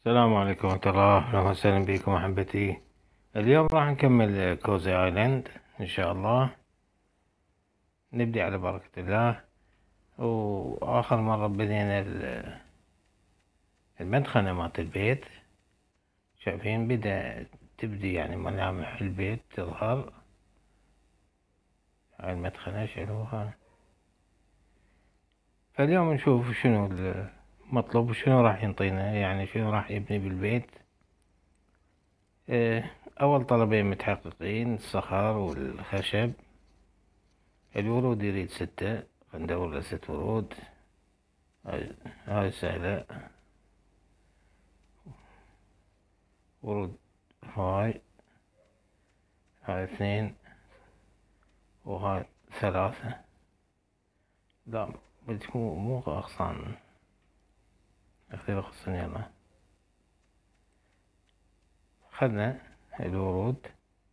السلام عليكم ورحمة الله، أهلا وسهلا بكم أحبتي. اليوم راح نكمل كوزي آيلاند إن شاء الله. نبدأ على بركة الله. وآخر مرة بدينا المدخنة مالت البيت. شايفين تبدي يعني ملامح البيت تظهر. هاي المدخنة شالوها. فاليوم نشوف شنو المطلوب وشنو راح ينطينا، يعني شنو راح يبني بالبيت. أول طلبين متحققين: الصخر والخشب. الورود يريد 6، ندور له 6 ورود. هاي سهلة. ورود هاي 2 وهاي 3. لا بدك مو أغصان، اختي أغصان. يلا خذنا الورود.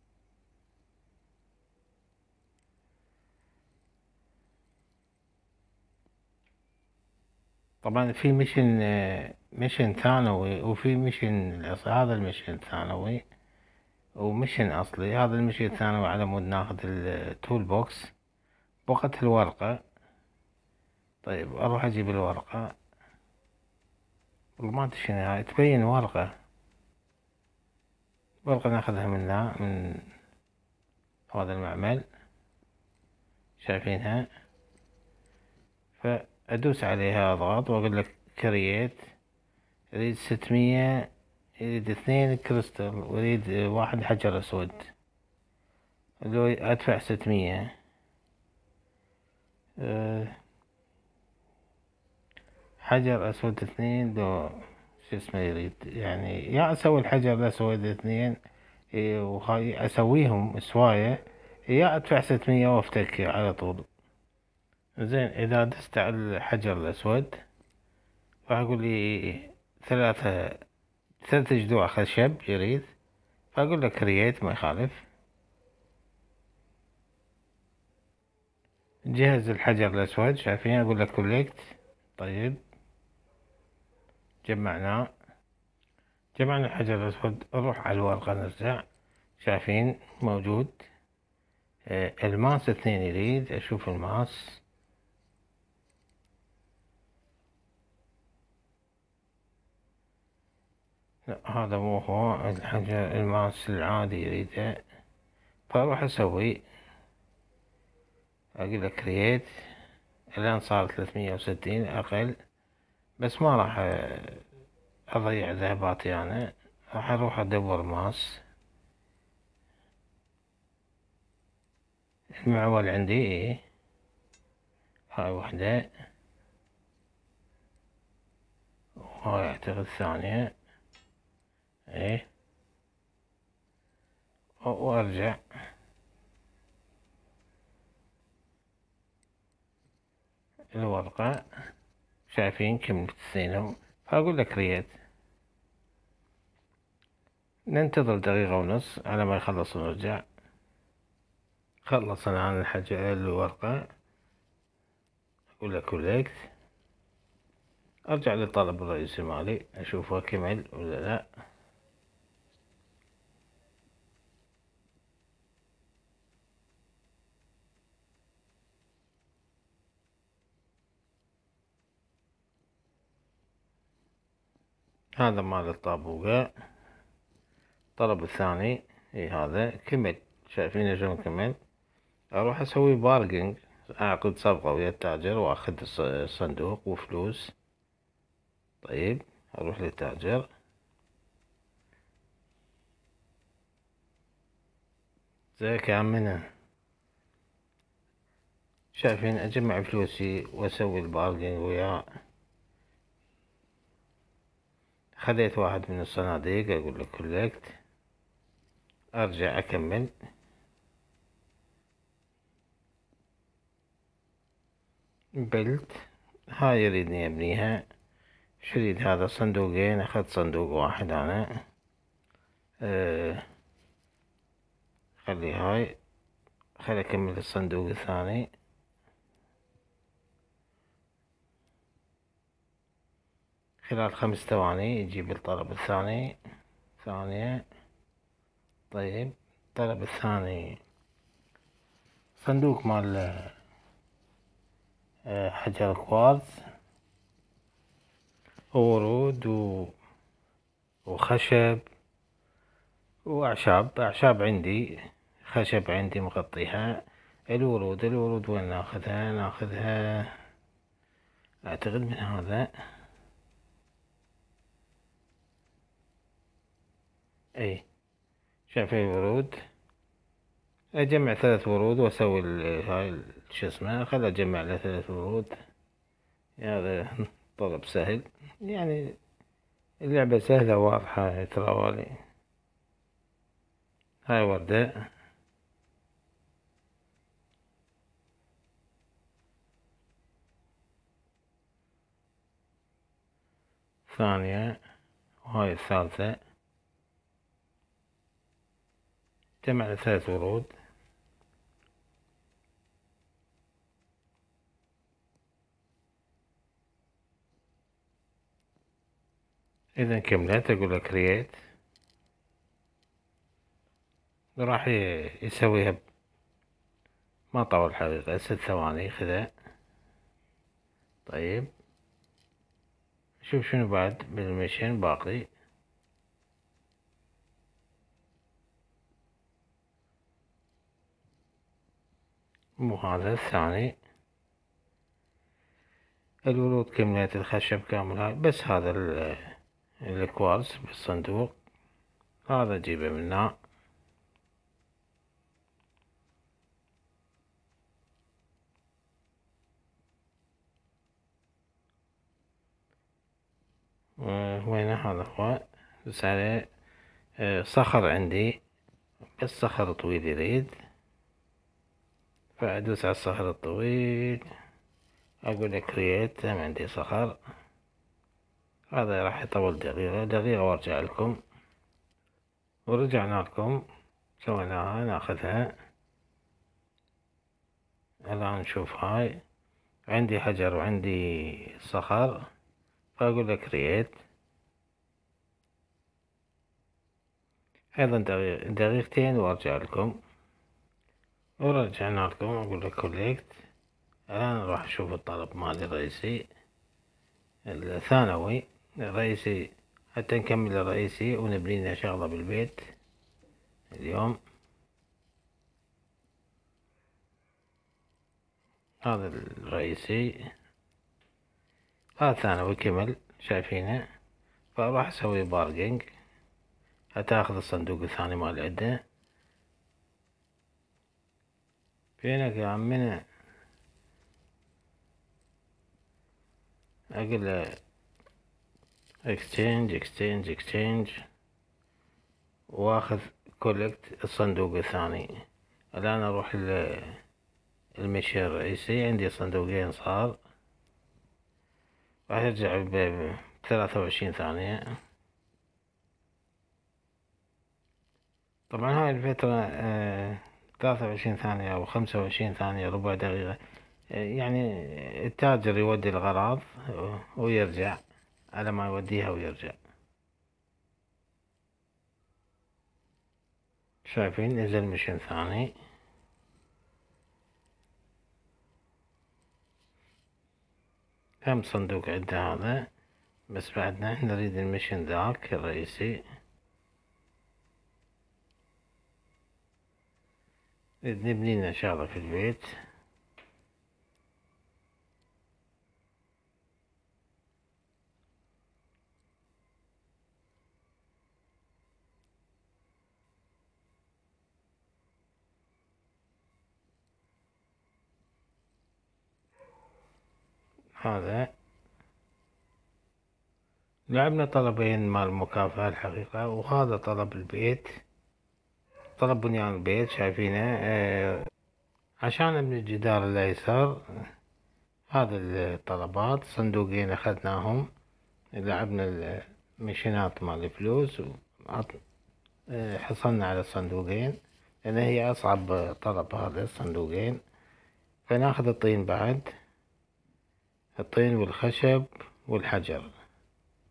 طبعا في ميشن ثانوي، وفي ميشن هذا الميشن ثانوي وميشن أصلي. هذا الميشن الثانوي على مود ناخذ التول بوكس، بقت الورقة. طيب أروح أجيب الورقة. والله ما أدري شنو هاي، تبين ورقة ناخذها من هذا المعمل. شايفينها؟ فأدوس عليها، أضغط وأقول لك كرييت. يريد 600، يريد 2 كريستال، ويريد 1 حجر أسود. لو أدفع 600. حجر أسود 2. لو شو اسمه يريد، يعني يا أسوي الحجر الأسود 2 وهاي أسويهم سواية، يا أدفع 600 وأفتك على طول. زين، إذا دست على الحجر الأسود راح يقول لي 3 جذوع خشب يريد، فأقول له كرييت، ما يخالف. جهز الحجر الأسود. شايفين؟ أقول له كولكت. طيب جمعنا الحجر الأسود. نروح على الورقة نرجع. شايفين؟ موجود. الماس 2 يريد، أشوف الماس. لا هذا مو هو الحجر، الماس العادي يريده. فأروح أسوي، أقول له كرييت. الآن صار 360 أقل، بس ما راح أضيع ذهباتي أنا. راح أروح أدور ماس. المعول عندي إيه، هاي وحدة، وهاي أعتقد الثانية إيه. وأرجع. الورقة شايفين كم تسينهم. فأقول لك كرييت. ننتظر دقيقة ونص على ما يخلص ونرجع. خلص الآن الورقة. أقول لك كولكت. أرجع للطلب الرئيسي مالي، أشوفه كمل ولا لا. هذا مال الطابوقة. الطلب الثاني إيه هذا كمل. شايفين شلون كمل؟ أروح أسوي بارجنج، أعقد صفقة ويا التاجر وأخذ الصندوق وفلوس. طيب أروح للتاجر. زيك يا عمنا. شايفين؟ أجمع فلوسي وأسوي البارجنج وياه. خذيت واحد من الصناديق، أقول له كولكت. أرجع أكمل. بلت. هاي يريدني أبنيها. شريد هذا صندوقين، أخذت صندوق واحد أنا. خلي هاي، خلي أكمل الصندوق الثاني. خلال 5 ثواني يجيب الطلب الثاني. ثانية. طيب الطلب الثاني صندوق مال حجر كوارتز وورود وخشب وأعشاب عندي. خشب عندي مغطيها. الورود وين ناخذها أعتقد من هذا. اي شايف الورود. اجمع 3 ورود واسوي هاي شو اسمه. خل اجمع له 3 ورود. هذا طلب سهل يعني. اللعبة سهلة واضحة تراوالي. هاي وردة. ثانية. وهاي الثالثة. جمع 3 ورود. اذا كملت اقول له كرييت. راح يسويها. ما طول حقيقة 6 ثواني خذها. طيب شوف شنو بعد بالمشين باقي. مو هذا الثاني. الورود كملت. الخشب كامل. هاي بس هذا الكوارتز بالصندوق. هذا اجيبه منه. وين هذا هو. بس عليه صخر عندي. بس صخر طويل يريد. فأدوس على الصخر الطويل. أقول له كرييت. هم عندي صخر. هذا راح يطول دقيقة وارجع لكم. ورجعنا لكم. سويناها ناخذها. الآن نشوف هاي. عندي حجر وعندي صخر. فأقول له كرييت. أيضا دقيقتين وارجع لكم. ورجعنا لكم. أقول له كوليكت. الآن راح أشوف الطلب مالي الرئيسي. الثانوي. الرئيسي حتى نكمل الرئيسي ونبني لنا شغلة بالبيت اليوم. هذا الرئيسي. هذا ثانوي كمل شايفينه. فراح اسوي باركينج حتى اخذ الصندوق الثاني مال عده. فينك يا عمنا. اقول له اكستشينج واخذ كولكت الصندوق الثاني. الان اروح المشي الرئيسي. عندي صندوقين صار. راح ارجع ب23 ثانية. طبعا هاي الفترة 23 ثانية او 25 ثانية ربع دقيقة. يعني التاجر يودي الغراض ويرجع على ما يوديها ويرجع. شايفين نزل مشن ثاني. هم صندوق عنده هذا. بس بعدنا نريد المشن ذاك الرئيسي. نريد نبني لنا شغلة في البيت. هذا لعبنا طلبين مال المكافأة الحقيقة. وهذا طلب البيت. طلب بنيان البيت شايفينه. عشان ابني الجدار الايسر. هذا الطلبات صندوقين اخذناهم. لعبنا المشينات مال الفلوس. حصلنا على الصندوقين لان هي اصعب طلب هذا الصندوقين. فناخذ الطين بعد. الطين والخشب والحجر.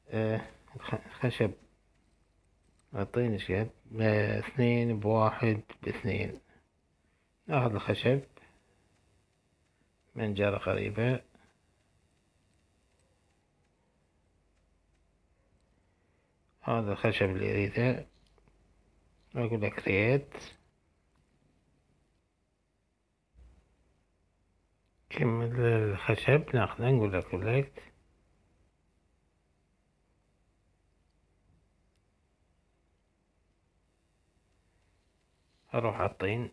خشب الطين شقد 2 ب1 ب2. ناخذ الخشب منجرة قريبة، هذا الخشب اللي اريده، اقول له كرييت، كمل الخشب ناخذه نقول له كولكت، اروح على الطين،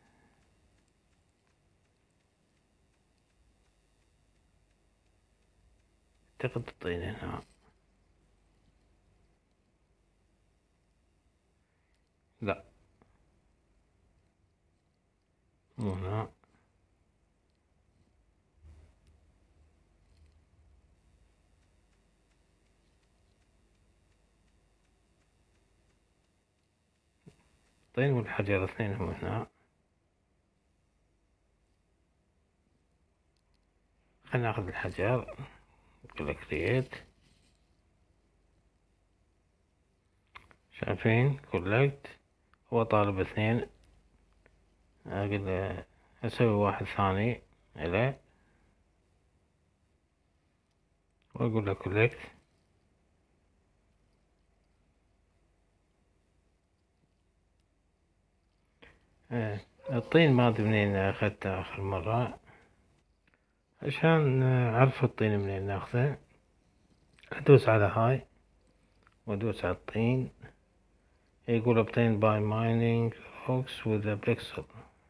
اعتقد الطين هنا، لا مو هنا، الطين والحجر اثنينهم هنا. خلينا ناخذ الحجر، نقول له كرييت، شايفين كولكت، هو طالب 2، اقول له اسوي واحد ثاني له واقول له كولكت. الطين ما ادري منين اخذته اخر مرة، عشان اعرف الطين منين ناخذه، ادوس على هاي وادوس على الطين، يقول obtain by mining rocks with a pixel.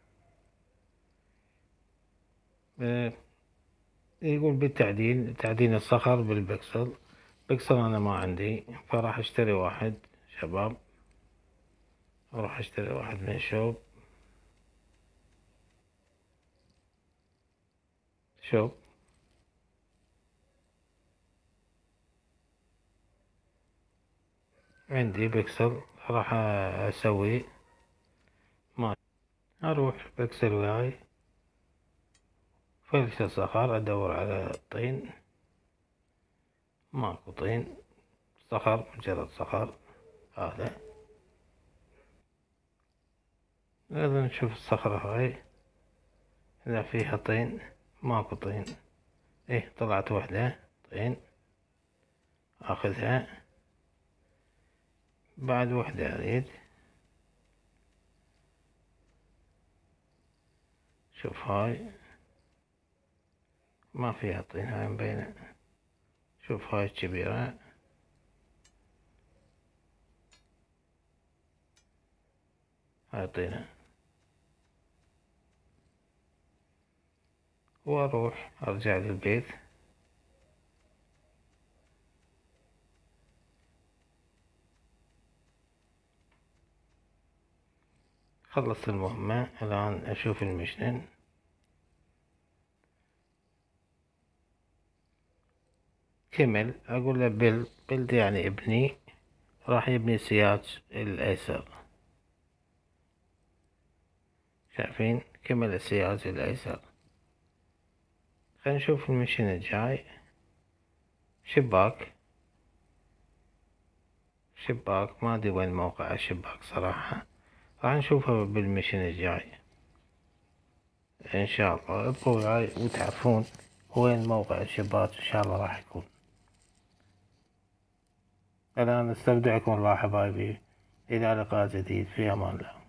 يقول بالتعدين، تعدين الصخر بالبكسل، بكسل انا ما عندي، فراح اشتري واحد شباب، اروح اشتري واحد من شوب، عندي بكسل راح اسوي، ما اروح بكسل وياي فرش الصخر، ادور على الطين، ماكو طين، صخر مجرد صخر. هذا لازم نشوف الصخرة هاي اذا فيها طين، ماكو طين، ايه طلعت وحدة طين، اخذها، بعد وحدة اريد، شوف هاي ما فيها طين، هاي مبينة، شوف هاي الكبيرة، هاي طينة، واروح ارجع للبيت، خلصت المهمة. الآن أشوف المشن، كمل، أقول له بيلد يعني ابني، راح يبني السياج الأيسر، شايفين كمل السياج الأيسر. خلينا نشوف المشن الجاي، شباك، ما أدري وين موقع الشباك صراحة، راح نشوفه بالمشن الجاي إن شاء الله. ابقوا وياي وتعرفون وين موقع الشباك إن شاء الله راح يكون. الآن استودعكم الله حبايبي، إلى لقاء جديد، في أمان الله.